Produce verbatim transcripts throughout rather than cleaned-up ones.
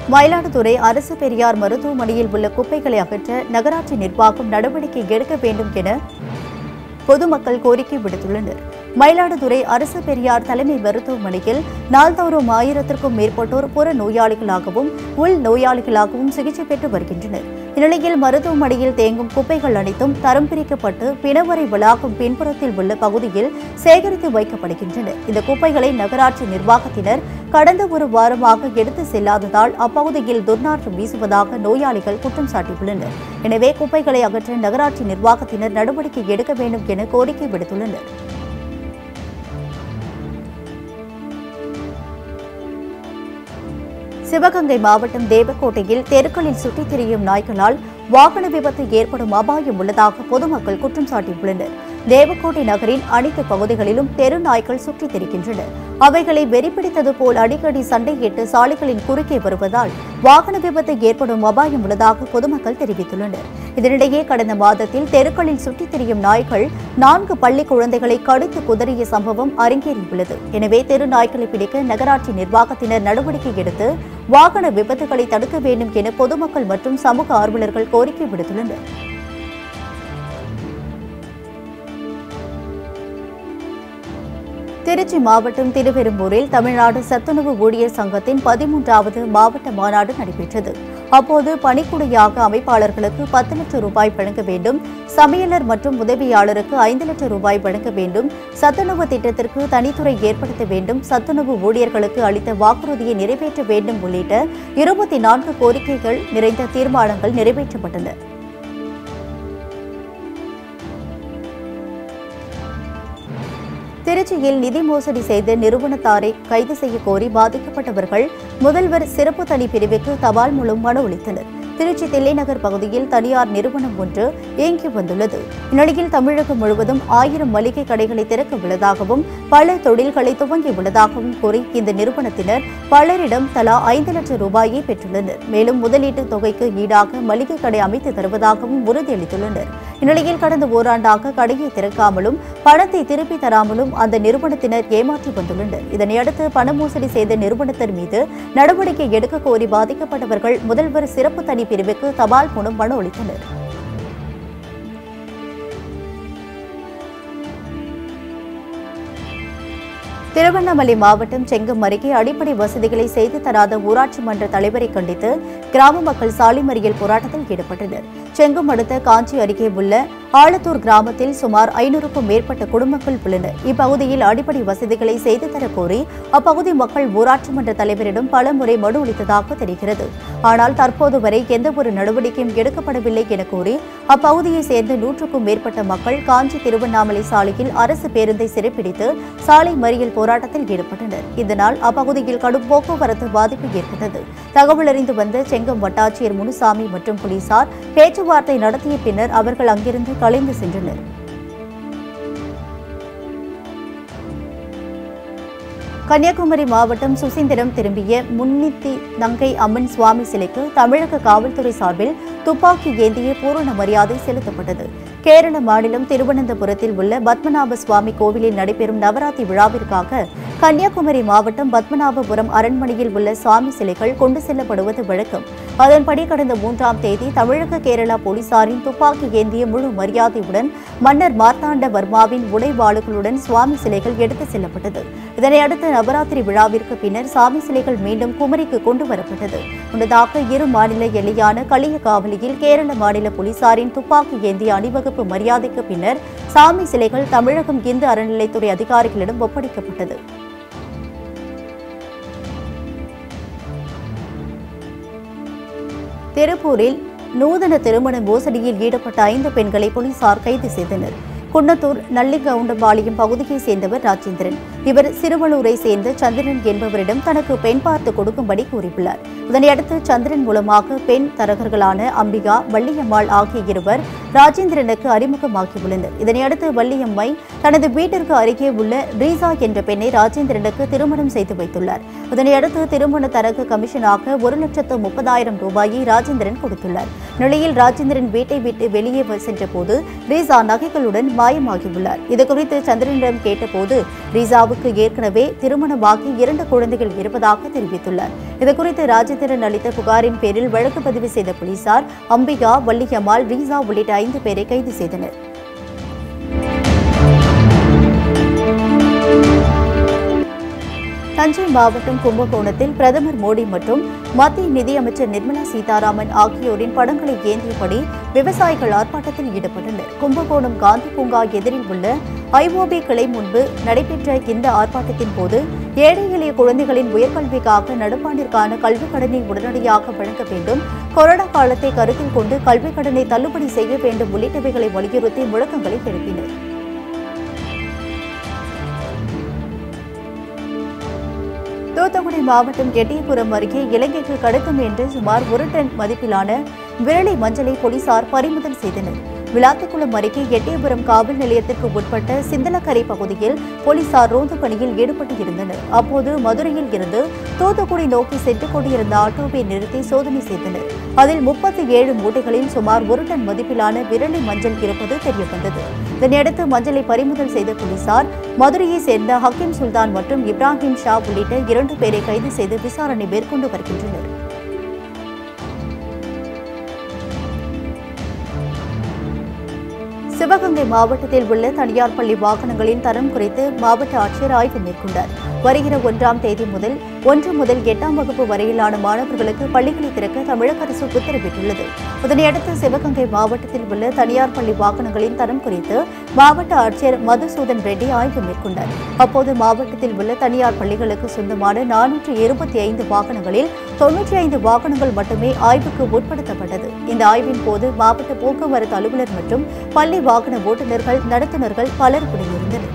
மயிலாடுதுறை அரசு பெரியார் மருத்துவமனையில் உள்ள குப்பைகளை அகற்ற நகராட்சி நிர்வாகம் நடவடிக்கை எடுக்க வேண்டும் என பொதுமக்கள் கோரிக்கை விடுத்துள்ளனர். மயிலாடுதுறை அரசு பெரியார் தலைமை மருத்துவமனையில் நாள்தோறும் ஆயிரத்திற்கும் மேற்பட்டோர் புற நோயாளிகளாகவும் உள் நோயாளிகளாகவும் சிகிச்சை பெற்று வருகின்றனர். இந்நிலையில் மருத்துவமனையில் தேங்கும் குப்பைகள் அனைத்தும் தரம் பிரிக்கப்பட்டு பிணவரை வளாகம் பின்புறத்தில் உள்ள பகுதியில் சேகரித்து வைக்கப்படுகின்றன. இந்த குப்பைகளை நகராட்சி நிர்வாகத்தினர் கடந்த ஒரு வாரமாக எடுத்து செல்லாததால் அப்பகுதியில் துர்நாற்றம் வீசுவதாக நோயாளிகள் குற்றம் சாட்டியுள்ளனர். எனவே குப்பைகளை அகற்ற நகராட்சி நிர்வாகத்தினர் நடவடிக்கை எடுக்க வேண்டும் என கோரிக்கை விடுத்துள்ளனர். சிவகங்கை மாவட்டம் தேவக்கோட்டையில் தெருக்களில் சுற்றித் திரியும் நாய்களால் வாகன விபத்து ஏற்படும் அபாயம் உள்ளதாக பொதுமக்கள் குற்றம் சாட்டியுள்ளனர். தேவக்கோட்டை நகரின் அனைத்து பகுதிகளிலும் தெரு நாய்கள் சுற்றித் திரிகின்றன. அவைகளை வெறிப்பிடித்தது போல் அடிக்கடி சண்டையிட்டு சாலைகளின் குறுக்கே வருவதால் வாகன விபத்து ஏற்படும் அபாயம் உள்ளதாக பொதுமக்கள் தெரிவித்துள்ளனர். இதனிடையே கடந்த மாதத்தில் தெருக்களில் சுற்றித் திரியும் நாய்கள் நான்கு பள்ளி குழந்தைகளை கடித்து குதறிய சம்பவம் அரங்கேறியுள்ளது. எனவே தெரு நாய்களை பிடிக்க நகராட்சி நிர்வாகத்தினர் நடவடிக்கை எடுத்து வாகன விபத்துகளை தடுக்க வேண்டும் என பொதுமக்கள் மற்றும் சமூக ஆர்வலர்கள் கோரிக்கை விடுத்துள்ளனர். திருச்சி மாவட்டம் திருவெரும்பூரில் தமிழ்நாடு சத்துணவு ஊழியர் சங்கத்தின் பதிமூன்றாவது மாவட்ட மாநாடு நடைபெற்றது. அப்போது பணிக்குடையாக அமைப்பாளர்களுக்கு பத்து லட்சம் ரூபாய் வழங்க வேண்டும், சமையலர் மற்றும் உதவியாளருக்கு ஐந்து லட்சம் ரூபாய் வழங்க வேண்டும், சத்துணவு திட்டத்திற்கு தனித்துறை ஏற்படுத்த வேண்டும், சத்துணவு ஊழியர்களுக்கு அளித்த வாக்குறுதியை நிறைவேற்ற வேண்டும் உள்ளிட்ட இருபத்தி நான்கு கோரிக்கைகள் நிறைந்த தீர்மானங்கள் நிறைவேற்றப்பட்டன. திருச்சியில் நிதி மோசடி செய்த நிறுவனத்தாரை கைது செய்ய கோரி பாதிக்கப்பட்டவர்கள் முதல்வர் சிறப்பு தனி பிரிவுக்கு தபால் மூலம் மனு அளித்தனர். திருச்சி தில்லைநகர் பகுதியில் தனியார் நிறுவனம் ஒன்று இயங்கி வந்துள்ளது. இந்நிலையில் தமிழகம் முழுவதும் ஆயிரம் மளிகை கடைகளை திறக்க உள்ளதாகவும் பல தொழில்களை துவங்கி உள்ளதாகவும் கூறி இந்த நிறுவனத்தினர் பலரிடம் தலா ஐந்து லட்சம் ரூபாயை பெற்றுள்ளனர். மேலும் முதலீட்டு தொகைக்கு ஈடாக மளிகை கடை அமைத்து தருவதாகவும் உறுதியளித்துள்ளனர். இந்நிலையில் கடந்த ஓராண்டாக கடையை திறக்காமலும் பணத்தை திருப்பி தராமலும் அந்த நிறுவனத்தினர் ஏமாற்றி வந்துள்ளனர். இதனையடுத்து பண மோசடி செய்த நிறுவனத்தின் மீது நடவடிக்கை எடுக்க கோரி பாதிக்கப்பட்டவர்கள் முதல்வர் சிறப்பு தனி பிரிவுக்கு தபால் மூலம் மனு அளித்தனர். திருவண்ணாமலை மாவட்டம் செங்கம் அருகே அடிப்படை வசதிகளை செய்து தராத ஊராட்சி மன்ற தலைவரை கண்டித்து கிராம மக்கள் சாலை மறியல் போராட்டத்தில் ஈடுபட்டனர். செங்கம் அடுத்த காஞ்சி அருகே உள்ள ஆலத்தூர் கிராமத்தில் சுமார் ஐநூறுக்கும் மேற்பட்ட குடும்பங்கள் உள்ளனர். இப்பகுதியில் அடிப்படை வசதிகளை செய்து தர கோரி அப்பகுதி மக்கள் ஊராட்சி மன்ற தலைவரிடம் பல முறை மனு அளித்ததாக தெரிகிறது. ஆனால் தற்போது வரை எந்தவொரு நடவடிக்கையும் எடுக்கப்படவில்லை என கூறி அப்பகுதியை சேர்ந்த நூற்றுக்கும் மேற்பட்ட மக்கள் காஞ்சி திருவண்ணாமலை சாலையில் அரசு பேருந்தை சிறைப்பிடித்து சாலை மறியல் போராட்டத்தில் ஈடுபட்டனர். இதனால் அப்பகுதியில் கடும் போக்குவரத்து பாதிப்பு ஏற்பட்டது. தகவல் அறிந்து வந்த செங்கம் வட்டாட்சியர் முனுசாமி மற்றும் போலீசார் பேச்சுவார்த்தை நடத்திய பின்னர் அவர்கள் அங்கிருந்து கலைந்து சென்றனர். கன்னியாகுமரி மாவட்டம் சுசீந்திரம் திரும்பிய முன்னித்தி நங்கை அம்மன் சுவாமி சிலைக்கு தமிழக காவல்துறை சார்பில் துப்பாக்கி ஏந்திய பூரண மரியாதை செலுத்தப்பட்டது. கேரள மாநிலம் திருவனந்தபுரத்தில் உள்ள பத்மநாப சுவாமி கோவிலில் நடைபெறும் நவராத்திரி விழாவிற்காக கன்னியாகுமரி மாவட்டம் பத்மநாபபுரம் அரண்மனையில் உள்ள சுவாமி சிலைகள் கொண்டு செல்லப்படுவது வழக்கம். அதன்படி கடந்த மூன்றாம் தேதி தமிழக கேரளா போலீசாரின் துப்பாக்கி ஏந்திய முழு மரியாதையுடன் மன்னர் மார்த்தாண்ட வர்மாவின் உடைவாளுகளுடன் சுவாமி சிலைகள் எடுத்துச் செல்லப்பட்டது. இதனையடுத்து நவராத்திரி விழாவிற்கு பின்னர் சாமி சிலைகள் மீண்டும் குமரிக்கு கொண்டு வரப்பட்டது. முன்னதாக இரு மாநில எல்லையான களியக்காவலியில் கேரள மாநில போலீசாரின் துப்பாக்கி ஏந்திய அணிவகுப்பு மரியாதைக்கு பின்னர் சாமி சிலைகள் தமிழகம் இந்து அறநிலைத்துறை அதிகாரிகளிடம் ஒப்படைக்கப்பட்டது. திருப்பூரில் நூதன திருமண மோசடியில் ஈடுபட்ட ஐந்து பெண்களை போலீசார் கைது செய்தனர். குன்னத்தூர் நல்லிகவுண்டபாளையம் பகுதியைச் சேர்ந்தவர் ராஜேந்திரன். இவர் சிறுவலூரை சேர்ந்த சந்திரன் என்பவரிடம் தனக்கு பெண் பார்த்து கொடுக்கும்படி கூறியுள்ளார். இதனையடுத்து சந்திரன் மூலமாக பெண் தரகர்களான அம்பிகா, வள்ளியம்மாள் ஆகிய இருவர் ராஜேந்திரனுக்கு அறிமுகமாகியுள்ளனர். இதனையடுத்து வள்ளியம்மை தனது வீட்டிற்கு அருகே உள்ள ரீசா என்ற பெண்ணை ராஜேந்திரனுக்கு திருமணம் செய்து வைத்துள்ளார். இதனையடுத்து திருமண தரகு கமிஷனாக ஒரு லட்சத்து முப்பதாயிரம் ரூபாயை ராஜேந்திரன் கொடுத்துள்ளார். நிலையில் ராஜேந்திரன் வீட்டை விட்டு வெளியே சென்றபோது ரீசா நகைகளுடன் மாயமாகியுள்ளார். இதுகுறித்து சந்திரனிடம் கேட்டபோது ரீசாவுக்கு அம்பிகாவுக்கு ஏற்கனவே திருமணமாகி இரண்டு குழந்தைகள் இருப்பதாக தெரிவித்துள்ளார். இதுகுறித்து ராஜேந்திரன் அளித்த புகாரின் பேரில் வழக்கு பதிவு செய்த போலீசார் அம்பிகா, வள்ளியம்மாள், ரீசா உள்ளிட்ட ஐந்து பேரை கைது செய்தனர். தஞ்சை மாவட்டம் கும்பகோணத்தில் பிரதமர் மோடி மற்றும் மத்திய நிதியமைச்சர் நிர்மலா சீதாராமன் ஆகியோரின் படங்களை ஏந்தியபடி விவசாயிகள் ஆர்ப்பாட்டத்தில் ஈடுபட்டனர். கும்பகோணம் காந்தி பூங்கா எதிரில் உள்ள ஐஓபி கிளை முன்பு நடைபெற்ற இந்த ஆர்ப்பாட்டத்தின் போது ஏழை எளிய குழந்தைகளின் உயர்கல்விக்காக நடப்பாண்டிற்கான கல்விக் கடனை உடனடியாக வழங்க வேண்டும், கொரோனா காலத்தை கருத்தில் கொண்டு கல்விக் கடனை தள்ளுபடி செய்ய வேண்டும் உள்ளிட்டவைகளை வலியுறுத்தி முழக்கங்களை எழுப்பினர். தூத்துக்குடி மாவட்டம் எட்டயபுரம் அருகே இலங்கைக்கு கடத்தும் என்று சுமார் ஒரு டன் மதிப்பிலான விரலி மஞ்சளை போலீசார் பறிமுதல் செய்தனர். விளாத்திக்குளம் அருகே எட்டயபுரம் காவல் நிலையத்திற்கு உட்பட்ட சிந்தலக்கரை பகுதியில் போலீசார் ரோந்து பணியில் ஈடுபட்டு இருந்தனர். அப்போது மதுரையில் இருந்து தூத்துக்குடி நோக்கி சென்று கொண்டிருந்த ஆட்டோவை நிறுத்தி சோதனை செய்தனர். அதில் முப்பத்தி ஏழு மூட்டைகளில் சுமார் ஒரு டன் மதிப்பிலான விரலி மஞ்சள் இருப்பது தெரியவந்தது. இதனையடுத்து மஞ்சளை பறிமுதல் செய்த போலீசார் மதுரையை சேர்ந்த ஹக்கீம் சுல்தான் மற்றும் இப்ராஹிம் ஷா உள்ளிட்ட இரண்டு பேரை கைது செய்து விசாரணை மேற்கொண்டு வருகின்றனர். சிவகங்கை மாவட்டத்தில் உள்ள தனியார் பள்ளி வாகனங்களின் தரம் குறித்து மாவட்ட ஆட்சியர் ஆய்வு மேற்கொண்டார். வருகிற ஒன்றாம் தேதி முதல் ஒன்று முதல் எட்டாம் வகுப்பு வரையிலான மாணவர்களுக்கு பள்ளிகளை திறக்க தமிழக அரசு உத்தரவிட்டுள்ளது. இதனையடுத்து சிவகங்கை மாவட்டத்தில் உள்ள தனியார் பள்ளி வாகனங்களின் தரம் குறித்து மாவட்ட ஆட்சியர் மதுசூதன் ரெட்டி ஆய்வு மேற்கொண்டார். அப்போது மாவட்டத்தில் உள்ள தனியார் பள்ளிகளுக்கு சொந்தமான நானூற்று இருபத்தி ஐந்து வாகனங்களில் தொன்னூற்றி ஐந்து வாகனங்கள் மட்டுமே ஆய்வுக்கு உட்படுத்தப்பட்டது. இந்த ஆய்வின் போது மாவட்ட போக்குவரத்து அலுவலர் மற்றும் பள்ளி வாகன ஓட்டுநர்கள், நடத்துனர்கள் பலர் குடியிருந்தனர்.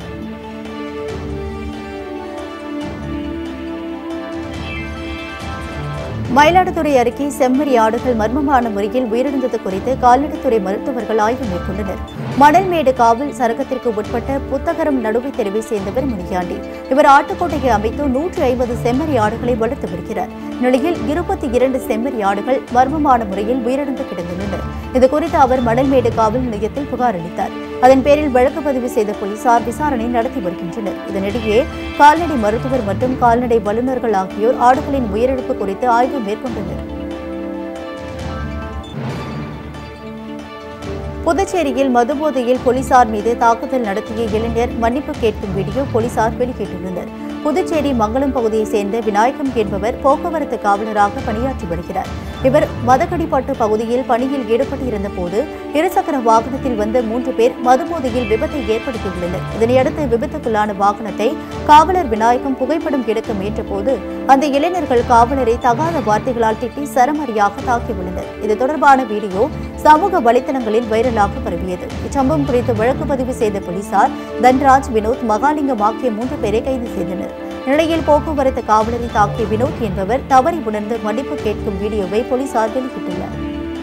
மயிலாடுதுறை அருகே செம்மறி ஆடுகள் மர்மமான முறையில் உயிரிழந்தது குறித்து கால்நடைத்துறை மருத்துவர்கள் ஆய்வு மேற்கொண்டனர். மணல்மேடு காவல் சரகத்திற்கு உட்பட்ட புத்தகரம் நடுவை தெருவை சேர்ந்தவர் முனியாண்டி. இவர் ஆட்டுக்கோட்டையை அமைத்து நூற்றி ஐம்பது செம்மறி ஆடுகளை வளர்த்து வருகிறார். நிலையில் இருபத்தி இரண்டு செம்மறி ஆடுகள் மர்மமான முறையில் உயிரிழந்து கிடந்துள்ளனர். இதுகுறித்து அவர் மணல்மேடு காவல் நிலையத்தில் புகார் அளித்தார். அதன் பேரில் வழக்கு பதிவு செய்த போலீசார் விசாரணை நடத்தி வருகின்றனர். இதனிடையே கால்நடை மருத்துவர் மற்றும் கால்நடை வல்லுநர்கள் ஆகியோர் ஆடுகளின் உயிரிழப்பு குறித்து ஆய்வு மேற்கொண்டனர். புதுச்சேரியில் மதுபோதையில் போலீசார் மீது தாக்குதல் நடத்திய இளைஞர் மன்னிப்பு கேட்கும் வீடியோ போலீசார் வெளியிட்டுள்ளனர். புதுச்சேரி மங்களம் பகுதியைச் சேர்ந்த விநாயகம் என்பவர் போக்குவரத்து காவலராக பணியாற்றி வருகிறார். இவர் மதகடிப்பட்டு பகுதியில் பணியில் ஈடுபட்டிருந்த போது இருசக்கர வாகனத்தில் வந்த மூன்று பேர் மதுபோதையில் விபத்தை ஏற்படுத்தியுள்ளனர். இதனையடுத்து விபத்துக்குள்ளான வாகனத்தை காவலர் விநாயகம் புகைப்படம் எடுக்க முயன்றபோது அந்த இளைஞர்கள் காவலரை தகாத வார்த்தைகளால் திட்டி சரமாரியாக தாக்கியுள்ளனர். இது தொடர்பான வீடியோ சமூக வலைதளங்களில் வைரலாக பரவியது. இச்சம்பவம் குறித்து வழக்கு பதிவு செய்த போலீசார் தன்ராஜ், வினோத், மகாலிங்கம் ஆகிய மூன்று பேரை கைது செய்தனர். நிலையில் போக்குவரத்து காவலரை தாக்கிய வினோத் என்பவர் தவறி உணர்ந்து மன்னிப்பு கேட்கும் வீடியோவை போலீசார் வெளியிட்டுள்ளனர்.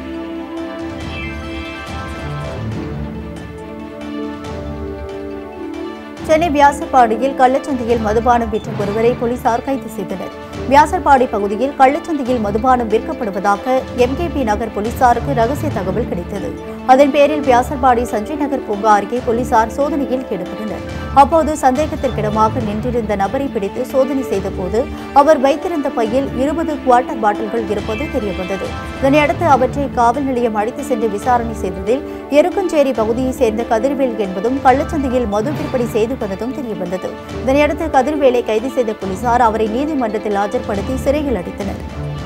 சென்னை வியாசர்பாடியில் கள்ளச்சந்தையில் மதுபானம் விற்ற ஒருவரை போலீசார் கைது செய்தனர். வியாசர்பாடி பகுதியில் கள்ளச்சந்தையில் மதுபானம் விற்கப்படுவதாக எம்கேபி நகர் போலீசாருக்கு ரகசிய தகவல் கிடைத்தது. அதன் பேரில் வியாசர்பாடி சஞ்சய் நகர் பூங்கா அருகே போலீசார் சோதனையில் ஈடுபட்டனர். அப்போது சந்தேகத்திற்கிடமாக நின்றிருந்த நபரை பிடித்து சோதனை செய்தபோது அவர் வைத்திருந்த பையில் இருபது குவார்ட்டர் பாட்டில்கள் இருப்பது தெரியவந்தது. இதனையடுத்து அவற்றை காவல் நிலையம் அழைத்து சென்று விசாரணை செய்ததில் எருக்கஞ்சேரி பகுதியைச் சேர்ந்த கதிர்வேல் என்பதும் கள்ளச்சந்தையில் மது விற்பனை செய்து வந்ததும் தெரியவந்தது. இதனையடுத்து கதிர்வேலை கைது செய்த போலீசார் அவரை நீதிமன்றத்தில் ஆஜர்படுத்தி சிறையில் அடைத்தனர்.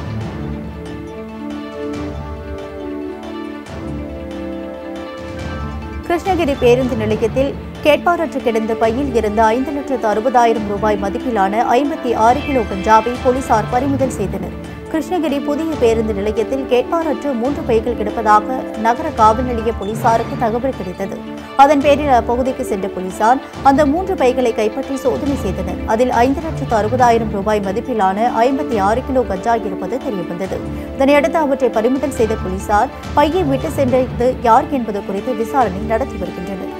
கிருஷ்ணகிரி பேருந்து நிலையத்தில் கேட்பாரற்று கிடந்த பையில் இருந்த ஐந்து லட்சத்து அறுபதாயிரம் ரூபாய் மதிப்பிலான ஐம்பத்தி ஆறு கிலோ கஞ்சாவை போலீசார் பறிமுதல் செய்தனர். கிருஷ்ணகிரி புதிய பேருந்து நிலையத்தில் கேட்பாரற்று மூன்று பைகள் கிடப்பதாக நகர காவல் நிலைய போலீசாருக்கு தகவல் கிடைத்தது. அதன் பேரில் அப்பகுதிக்கு சென்ற போலீசார் அந்த மூன்று பைகளை கைப்பற்றி சோதனை செய்தனர். அதில் ஐந்து லட்சத்து அறுபதாயிரம் ரூபாய் மதிப்பிலான ஐம்பத்தி ஆறு கிலோ கஞ்சா இருப்பது தெரியவந்தது. இதனையடுத்து அவற்றை பறிமுதல் செய்த போலீசார் பையை விட்டு சென்றது யார் என்பது குறித்து விசாரணை நடத்தி வருகின்றனர்.